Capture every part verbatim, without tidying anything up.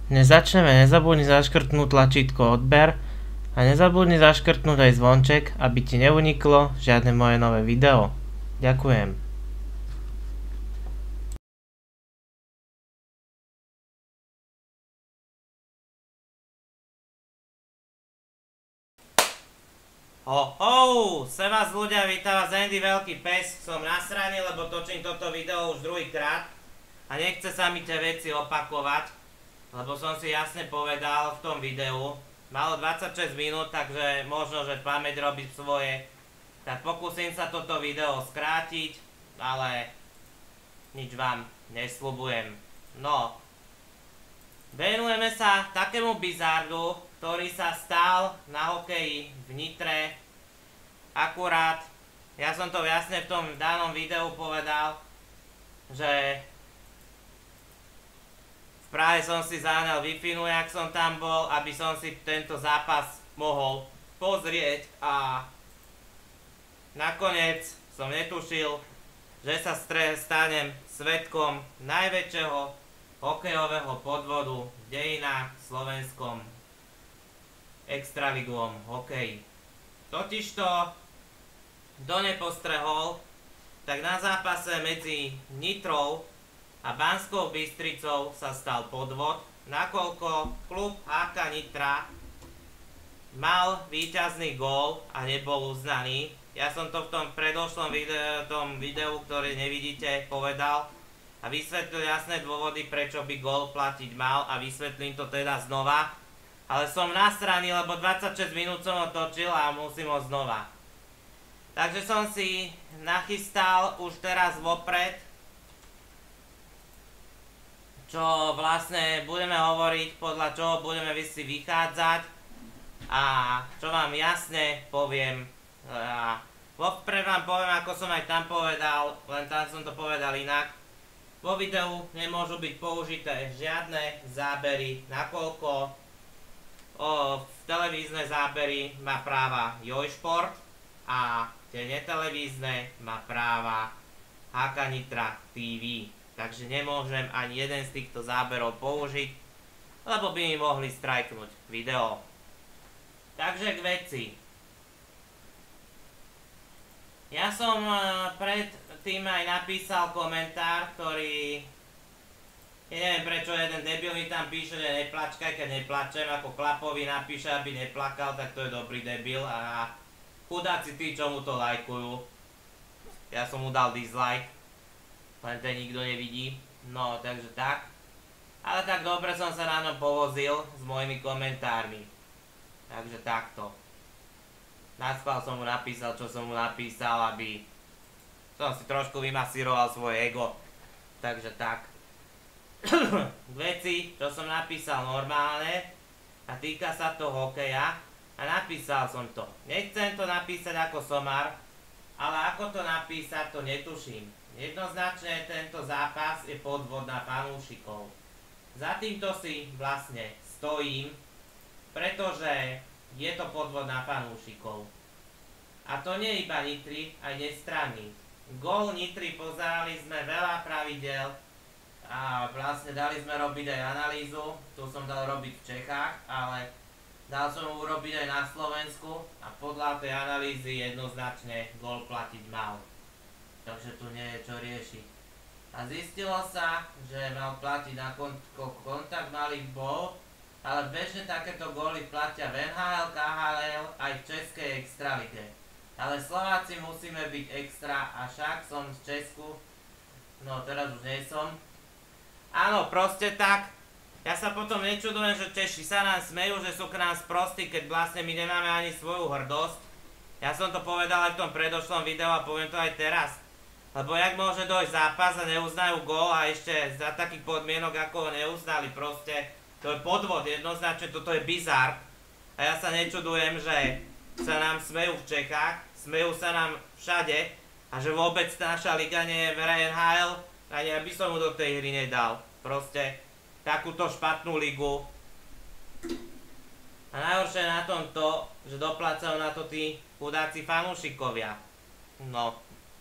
Než začneme, nezabudni zaškrtnúť tlačítko odber a nezabudni zaškrtnúť aj zvonček, aby ti neuniklo žiadne moje nové video. Ďakujem. Ho ho, sem vás ľudia, vítam vás Andy Veľký pes, som nasraný, lebo točím toto video už druhýkrát a nechce sa mi tie veci opakovať, lebo som si jasne povedal v tom videu, malo dvadsaťšesť minút, takže možno, že pamäť robí svoje, tak pokúsim sa toto video skrátiť, ale nič vám nesľubujem. No, venujeme sa takému bizardu, ktorý sa stal na hokeji v Nitre. Akurát, ja som to jasne v tom danom videu povedal, že v Prahe som si zahnal Wi-Fi, jak som tam bol, aby som si tento zápas mohol pozrieť a nakoniec som netušil, že sa stanem svedkom najväčšieho hokejového podvodu v dejinách slovenskom extraligovom hokeji. Totižto, kto nepostrehol, tak na zápase medzi Nitrou a Banskou Bystricou sa stal podvod, nakoľko klub há ká Nitra mal víťazný gól a nebol uznaný. Ja som to v tom predošlom videu, tom videu, ktoré nevidíte, povedal a vysvetlil jasné dôvody, prečo by gól platiť mal a vysvetlím to teda znova. Ale som nasraný, lebo dvadsaťšesť minút som ho točil a musím ho znova. Takže som si nachystal už teraz vopred, čo vlastne budeme hovoriť, podľa čoho budeme si vychádzať a čo vám jasne poviem. A vopred vám poviem, ako som aj tam povedal, len tam som to povedal inak. Vo videu nemôžu byť použité žiadne zábery, nakoľko O, televízne zábery má práva Jojšport a tie netelevízne má práva há ká Nitra té vé. Takže nemôžem ani jeden z týchto záberov použiť, lebo by mi mohli strajknúť video. Takže k veci. Ja som pred tým aj napísal komentár, ktorý... Ja neviem, prečo jeden debil mi tam píše, že neplačkaj, keď neplačem, ako Klapovi napíše, aby neplakal, tak to je dobrý debil a chudáci tí, čo mu to lajkujú. Ja som mu dal dislike, len ten nikto nevidí, no takže tak. Ale tak dobre som sa ráno povozil s mojimi komentármi, takže takto. Naspal som mu napísal, čo som mu napísal, aby som si trošku vymasíroval svoje ego, takže tak. Veci, čo som napísal normálne a týka sa to hokeja a napísal som to. Nechcem to napísať ako somár, ale ako to napísať, to netuším. Jednoznačne tento zápas je podvod na fanúšikov. Za týmto si vlastne stojím, pretože je to podvod na fanúšikov. A to nie iba Nitry, aj nestranný. Gól Nitry, pozerali sme veľa pravidel, a vlastne dali sme robiť aj analýzu, tu som dal robiť v Čechách, ale dal som ju urobiť aj na Slovensku a podľa tej analýzy jednoznačne gól platiť mal. Takže tu nie je čo riešiť. A zistilo sa, že mal platiť na kont kontakt malý bol, ale bežne takéto góly platia v en há el, ká há el aj v Českej extralige. Ale Slováci musíme byť extra a však som z Česku, no teraz už nie som. Áno, proste tak. Ja sa potom nečudujem, že Češi sa nám smejú, že sú k nám sprostí, keď vlastne my nemáme ani svoju hrdosť. Ja som to povedal aj v tom predošlom videu a poviem to aj teraz. Lebo jak môže dojsť zápas a neuznajú gól a ešte za takých podmienok, ako ho neuznali, proste to je podvod, jednoznačne toto je bizár. A ja sa nečudujem, že sa nám smejú v Čechách, smejú sa nám všade a že vôbec naša liga nie je v en há el. Ani ja by som mu do tej hry nedal. Proste takúto špatnú ligu. A najhoršie na tom to, že doplácajú na to tí chudáci fanúšikovia. No.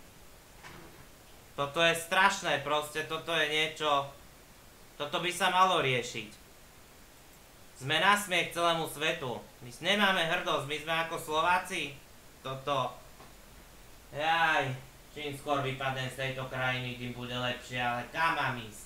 Toto je strašné, proste toto je niečo... Toto by sa malo riešiť. Sme na smiech celému svetu. My nemáme hrdosť, my sme ako Slováci. Toto. Jaj, čím skôr vypadnem z tejto krajiny, tým bude lepšie, ale kam mám ísť?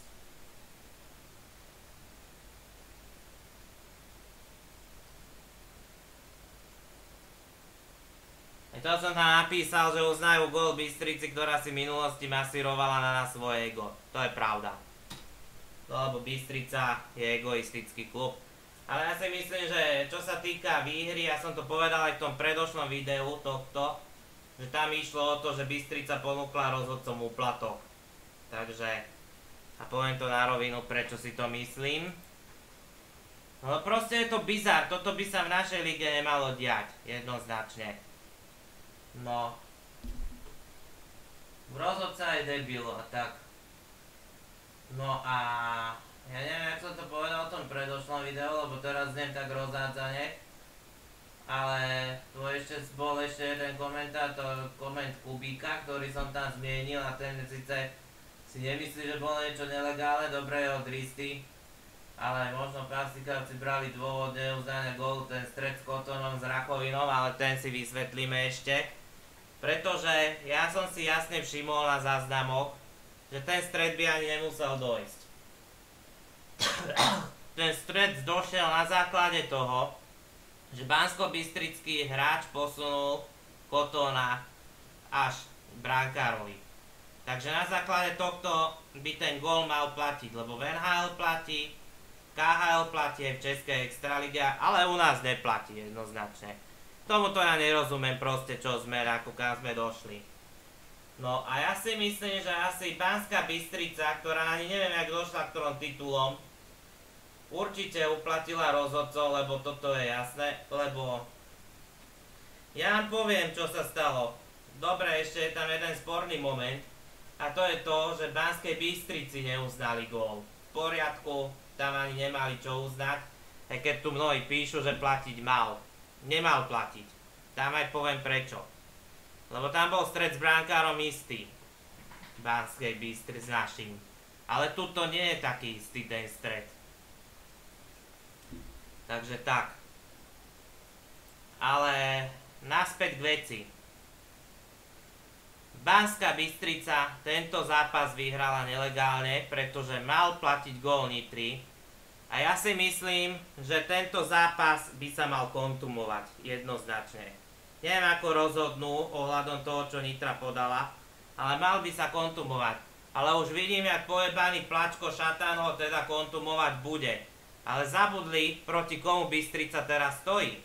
A to som tam napísal, že uznajú gól Bystrici, ktorá si v minulosti masírovala na nás svoje ego. To je pravda. Lebo Bystrica je egoistický klub. Ale ja si myslím, že čo sa týka výhry, ja som to povedal aj v tom predošlom videu tohto, že tam išlo o to, že Bystrica ponúkla rozhodcom úplatok. Takže, a poviem to na rovinu, prečo si to myslím. No proste je to bizár, toto by sa v našej lige nemalo diať, jednoznačne. No. Rozhodca je debil a tak. No a ja neviem, jak som to povedal v tom predošlom videu, lebo teraz znem tak rozhádzane. Ale tu ešte bol ešte jeden komentátor, koment Kubíka, ktorý som tam zmienil a ten síce si nemyslí, že bolo niečo nelegálne, dobre je odristy. Ale možno Pastikavci brali dôvod neuznania gólu, ten stred s Kotonom, s Rakovinom, ale ten si vysvetlíme ešte. Pretože ja som si jasne všimol na záznamoch, že ten stred by ani nemusel dojsť. Ten stred došiel na základe toho, že banskobystrický hráč posunul Kotona až brankárovi. Takže na základe tohto by ten gól mal platiť, lebo v en há el platí, ká há el platí aj v Českej extralíge, ale u nás neplatí jednoznačne. Tomuto ja nerozumiem proste, čo sme, ako kam sme došli. No a ja si myslím, že asi Banská Bystrica, ktorá ani neviem, jak došla ktorom titulom, určite uplatila rozhodcov, lebo toto je jasné, lebo ja vám poviem, čo sa stalo. Dobre, ešte je tam jeden sporný moment a to je to, že Banskej Bystrici neuznali gól. V poriadku, tam ani nemali čo uznať, aj keď tu mnohí píšu, že platiť mal. Nemal platiť. Tam aj poviem prečo. Lebo tam bol stred s brankárom istý. Banskej Bystrici s našim. Ale tuto nie je taký istý ten stred. Takže tak. Ale naspäť k veci. Banská Bystrica tento zápas vyhrala nelegálne, pretože mal platiť gól Nitry. A ja si myslím, že tento zápas by sa mal kontumovať jednoznačne. Neviem ako rozhodnú ohľadom toho, čo Nitra podala, ale mal by sa kontumovať. Ale už vidím, jak pojebaný Plačko Šatán ho teda kontumovať bude. Ale zabudli, proti komu Bystrica teraz stojí.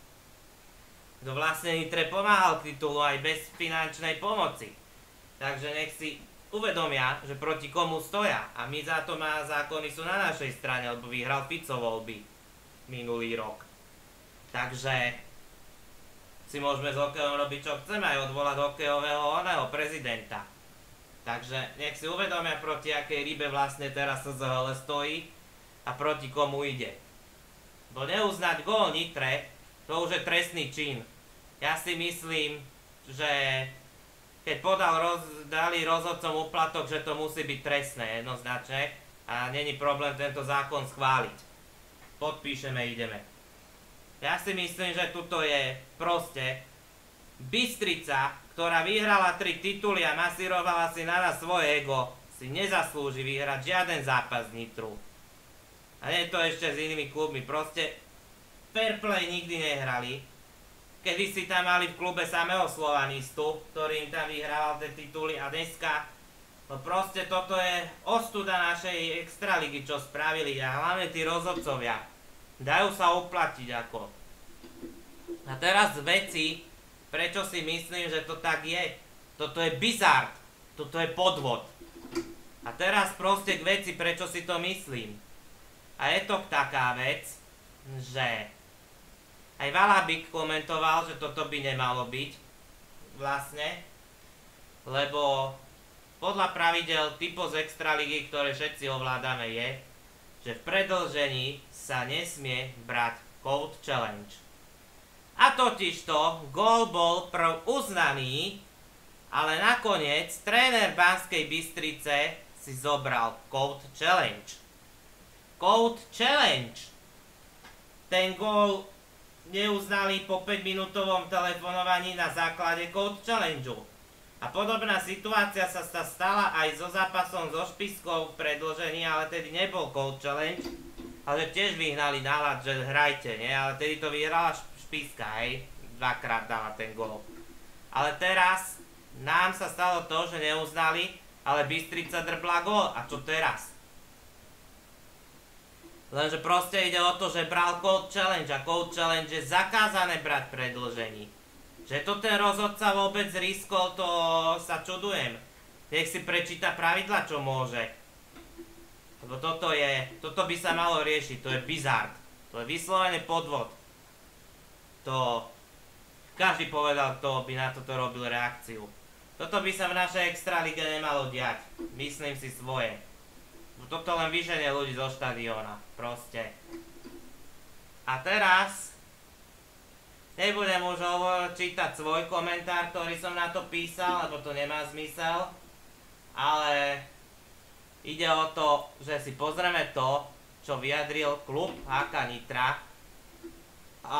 Kto vlastne Nitre pomáhal k titulu aj bez finančnej pomoci. Takže nech si uvedomia, že proti komu stoja. A my za to má zákony sú na našej strane, lebo vyhral Fico voľby minulý rok. Takže si môžeme s hokejom robiť čo chceme, aj odvolať hokejového oného prezidenta. Takže nech si uvedomia, proti akej rybe vlastne teraz es zet el stojí a proti komu ide. Bo neuznať gól Nitre, to už je trestný čin. Ja si myslím, že keď podal roz, dali rozhodcom úplatok, že to musí byť trestné jednoznačne a není problém tento zákon schváliť. Podpíšeme, ideme. Ja si myslím, že tuto je proste Bystrica, ktorá vyhrala tri tituly a masírovala si na nás svoje ego, si nezaslúži vyhrať žiaden zápas Nitru. A nie to ešte s inými klubmi, proste fair play nikdy nehrali. Kedy si tam mali v klube samého Slovanistu, ktorý im tam vyhrával tie tituly a dneska no proste toto je ostuda našej extraligy, čo spravili a hlavne tí rozhodcovia. Dajú sa uplatiť ako. A teraz veci, prečo si myslím, že to tak je. Toto je bizard, toto je podvod. A teraz proste k veci, prečo si to myslím. A je to taká vec, že aj Valabik komentoval, že toto by nemalo byť vlastne, lebo podľa pravidel typu z extraligy, ktoré všetci ovládame, je, že v predĺžení sa nesmie brať code challenge. A totižto gól bol prv uznaný, ale nakoniec tréner Banskej Bystrice si zobral code challenge. Code challenge. ten gól neuznali po päť minútovom telefonovaní na základe Cold Challengeu. A podobná situácia sa stala aj so zápasom so Špiskou v predĺžení, ale tedy nebol Cold Challenge, ale tiež vyhnali nálad, že hrajte, nie? Ale tedy to vyhrala Špiska, hej? Dvakrát dala ten gól. Ale teraz nám sa stalo to, že neuznali, ale Bystrica drbla gól. A čo teraz? Lenže proste ide o to, že bral Cold Challenge a Cold Challenge je zakázané brať predĺžení. Že to ten rozhodca vôbec riskol, to sa čudujem. Nech si prečíta pravidla, čo môže. Lebo toto je, toto by sa malo riešiť, to je bizard. To je vyslovený podvod. To, každý povedal, kto by na toto robil reakciu. Toto by sa v našej extralíge nemalo diať. Myslím si svoje. Toto len vyženie ľudí zo štadióna. Proste. A teraz nebudem už čítať svoj komentár, ktorý som na to písal, lebo to nemá zmysel. Ale ide o to, že si pozrieme to, čo vyjadril klub há ká Nitra. A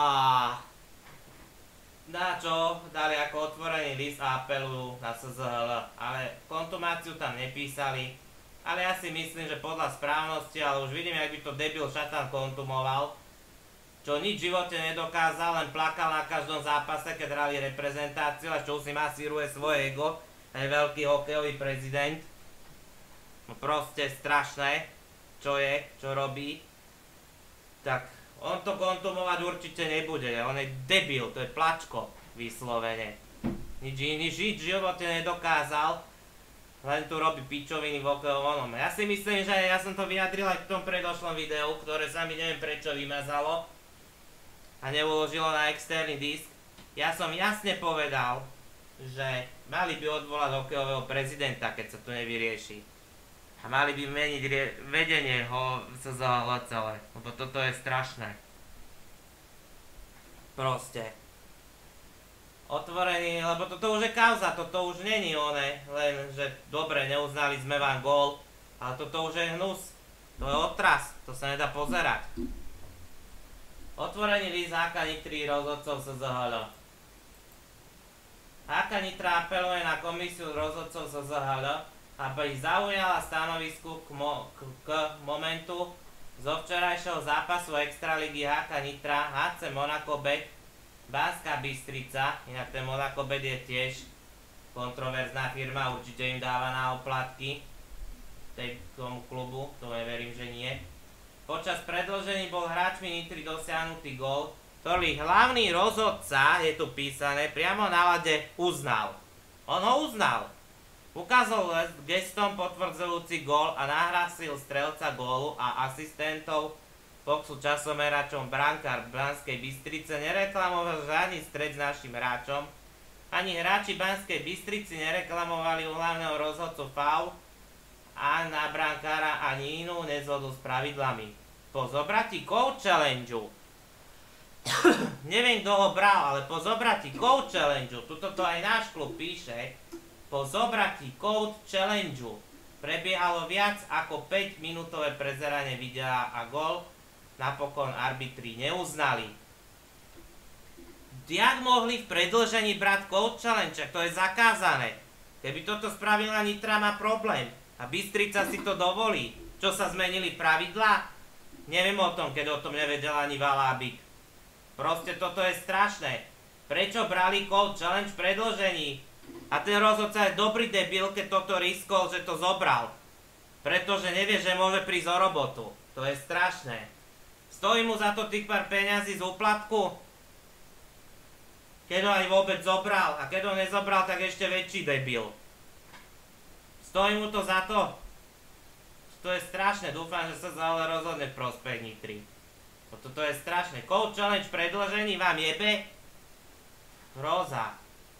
na čo dali ako otvorený list a apelujú na es zet el. Ale kontumáciu tam nepísali. Ale ja si myslím, že podľa správnosti, ale už vidím, jak by to debil šatan kontumoval, čo nič v živote nedokázal, len plakal na každom zápase, keď hrali reprezentáciu a čo si masíruje svoje ego, aj veľký hokejový prezident. No proste strašné, čo je, čo robí. Tak on to kontumovať určite nebude, on je debil, to je plačko, vyslovene. Nič, nič, nič v živote nedokázal. Len tu robí pičoviny v okovom onom. Ja si myslím, že ja som to vyjadril aj v tom predošlom videu, ktoré sa mi neviem prečo vymazalo a neuložilo na externý disk. Ja som jasne povedal, že mali by odvolať hokejového prezidenta, keď sa to nevyrieši. A mali by meniť vedenie ho es zet el celé, lebo toto je strašné. Proste. Otvorený, lebo toto už je kauza, toto už není one, len že dobre, neuznali sme vám gól, ale toto už je hnus, to je otras, to sa nedá pozerať. Otvorený list há ká Nitry rozhodcov es zet el. há ká Nitra apeluje na komisiu rozhodcov es zet el, aby zaujala stanovisku k, mo k, k momentu zo včerajšieho zápasu Extraligy há ká Nitra, há cé Monaco Bet, Banská Bystrica, inak ten Monaco Bet je tiež kontroverzná firma, určite im dáva na oplatky tej, tomu klubu, to neverím, že nie. Počas predĺžení bol hráčmi Nitry dosiahnutý gól, ktorý hlavný rozhodca, je tu písané, priamo na ľade uznal. On ho uznal. Ukázal gestom potvrdzujúci gól a nahlásil strelca gólu a asistentov boxu časomeračom brankár Banskej Bystrice nereklamoval žiadny stret s našim hráčom. Ani hráči Banskej Bystrici nereklamovali u hlavného rozhodcu faul a na brankára ani inú nezhodu s pravidlami. Po zobratí Cold Challengeu neviem, kto ho bral, ale po zobratí Cold Challengeu, tuto to aj náš klub píše, po zobratí Cold Challengeu prebiehalo viac ako päť minútové prezeranie videa a gól napokon arbitri neuznali. Jak mohli v predĺžení brať Cold Challenge, to je zakázané. Keby toto spravila Nitra, má problém. A Bystrica si to dovolí. Čo sa zmenili pravidlá? Neviem o tom, keď o tom nevedel ani Valábik. Proste toto je strašné. Prečo brali Cold Challenge v predĺžení? A ten rozhodca je dobrý debil, keď toto riskol, že to zobral. Pretože nevie, že môže prísť o robotu. To je strašné. Stojí mu za to tých pár peňazí z úplatku? Keď ho aj vôbec zobral. A keď ho nezobral, tak ešte väčší debil. Stojí mu to za to? To je strašné. Dúfam, že sa zále rozhodne v prospech Nitry. Toto je strašné. Cold Challenge predĺžení vám jebe? Hroza.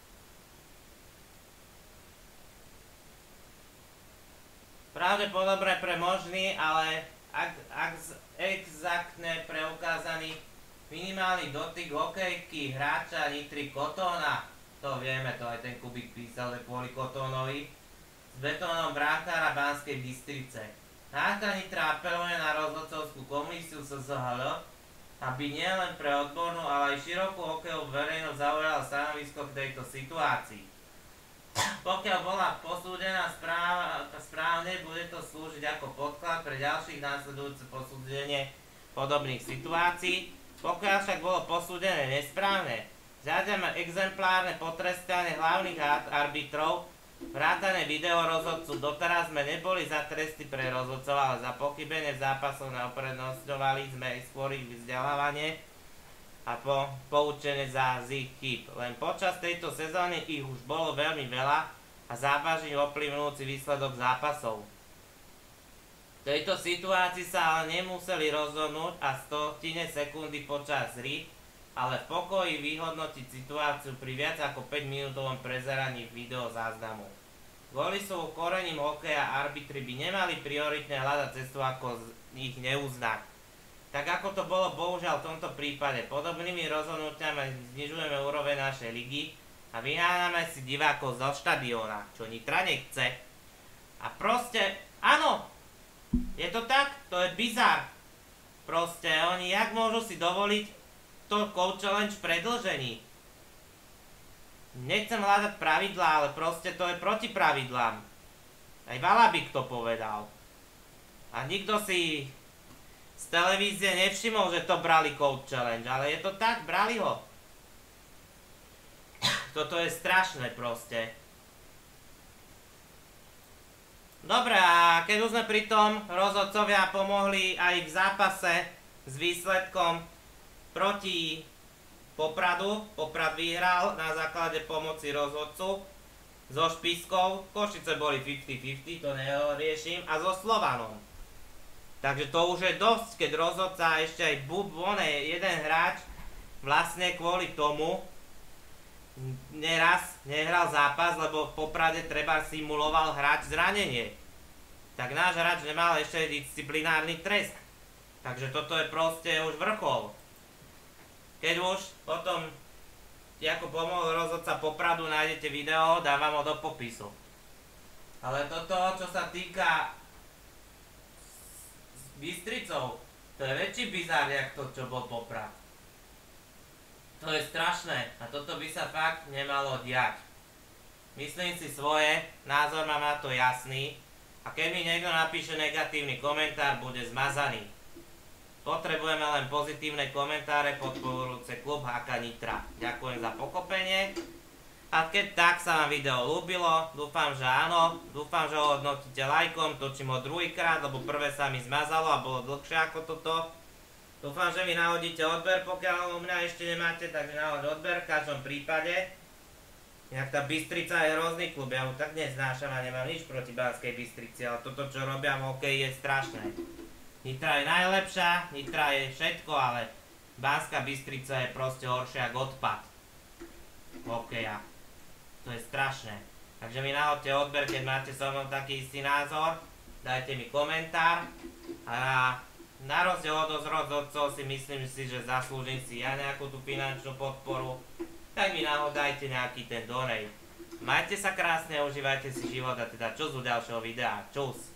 Pravdepodobne pre možný, ale ak, ak exaktne preukázaný minimálny dotyk hokejky hráča Nitry Kotóna, to vieme, to aj ten Kubik písal, že kvôli Kotónovi, s betónom brankára Banskej Bystrice. há ká Nitra apeluje na rozhodcovskú komisiu es zet el, aby nielen pre odbornú, ale aj širokú hokejovú verejnosť zaujala stanovisko k tejto situácii. Pokiaľ bola posúdená správa, správne, bude to slúžiť ako podklad pre ďalších následujúce posúdenie podobných situácií. Pokiaľ však bolo posúdené nesprávne, žiadame exemplárne potrestanie hlavných arbitrov, vrátane videorozhodcu. Doteraz sme neboli za tresty pre rozhodcov, ale za pochybenie v zápasoch neuprednostňovali sme skôr ich vzdelávanie a po, poučenie za z ich chýb. Len počas tejto sezóny ich už bolo veľmi veľa a závažne ovplyvňujúci výsledok zápasov. V tejto situácii sa ale nemuseli rozhodnúť a stotine sekundy počas hry, ale v pokoji vyhodnotiť situáciu pri viac ako päť minútovom prezeraní videozáznamu. Kvôli sú korením hokeja arbitri by nemali prioritne hľadať cestu, ako ich neuznať. Tak ako to bolo bohužiaľ v tomto prípade, podobnými rozhodnutiami znižujeme úroveň našej ligy a vyháňame si divákov zo štadióna, čo Nitra nechce. A proste, áno, je to tak, to je bizár. Proste oni jak môžu si dovoliť to coach challenge predĺžení. Nechcem hľadať pravidlá, ale proste to je proti pravidlám. Aj Valabik to povedal. A nikto si z televízie nevšimol, že to brali coach challenge, ale je to tak, brali ho. Toto je strašné proste. Dobre, a keď už sme pri tom, rozhodcovia pomohli aj v zápase s výsledkom proti Popradu. Poprad vyhral na základe pomoci rozhodcu so Špiskou. Košice boli päťdesiat päťdesiat, to neriešim. A so Slovanom. Takže to už je dosť, keď rozhodca ešte aj Bubone, jeden hráč, vlastne kvôli tomu neraz nehral zápas, lebo v Poprade treba simuloval hráč zranenie. Tak náš hráč nemal ešte disciplinárny trest. Takže toto je proste už vrchol. Keď už potom ako pomohol rozhodca Popradu, nájdete video, dávam ho do popisu. Ale toto, čo sa týka Bystricov, to je väčší bizár, jak to, čo bol Poprad. To je strašné a toto by sa fakt nemalo diať. Myslím si svoje, názor mám na to jasný a keď mi niekto napíše negatívny komentár, bude zmazaný. Potrebujeme len pozitívne komentáre podporujúce klub há ká Nitra. Ďakujem za pochopenie. A keď tak sa vám video ľúbilo, dúfam, že áno. Dúfam, že ho hodnotíte lajkom. Točím ho druhýkrát, lebo prvé sa mi zmazalo a bolo dlhšie ako toto. Dúfam, že mi nahodíte odber, pokiaľ u mňa ešte nemáte, takže nahod odber v každom prípade. Inak tá Bystrica je hrozný klub, ja ho tak neznášam a nemám nič proti Banskej Bystrici, ale toto, čo robia v hokeji, je strašné. Nitra je najlepšia, Nitra je všetko, ale Banská Bystrica je proste horšia ako odpad hokeja. To je strašné. Takže mi nahodte odber, keď máte so mnou taký istý názor. Dajte mi komentár. A na rozdiel od rozhodcov si myslím si, že zaslúžim si ja nejakú tú finančnú podporu. Tak mi nahodajte nejaký ten donate. Majte sa krásne, užívajte si život a teda čus u ďalšieho videa. Čus.